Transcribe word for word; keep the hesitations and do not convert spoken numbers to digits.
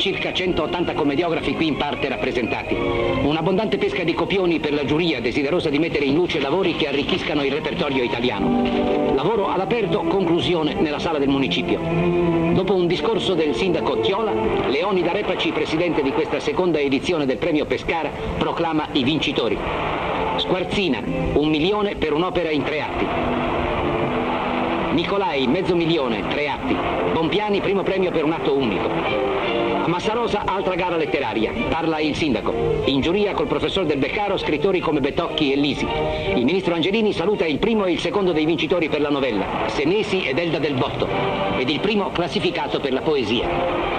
circa centottanta commediografi qui in parte rappresentati. Un'abbondante pesca di copioni per la giuria desiderosa di mettere in luce lavori che arricchiscano il repertorio italiano. Lavoro all'aperto, conclusione nella sala del municipio. Dopo un discorso del sindaco Chiola, Leonida Repaci, presidente di questa seconda edizione del premio Pescara, proclama i vincitori. Squarzina, un milione per un'opera in tre atti. Nicolai, mezzo milione, tre atti. Bompiani, primo premio per un atto unico. A Massarosa, altra gara letteraria. Parla il sindaco. In giuria col professor Del Beccaro, scrittori come Betocchi e Lisi. Il ministro Angelini saluta il primo e il secondo dei vincitori per la novella, Senesi ed Elda del Botto, ed il primo classificato per la poesia.